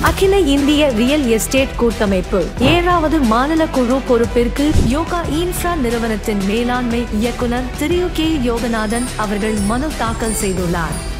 அகில இந்திய real estate கூட்டமைப்பு 7வது மாநில குழு பொறுப்பிற்கு யோகா இன்ஃப்ரா நிறுவனத்தின் மேலாண்மை இயக்குனர் திரு கே யோகநாதன் அவர்கள் மனு தாக்கல் செய்துள்ளார்.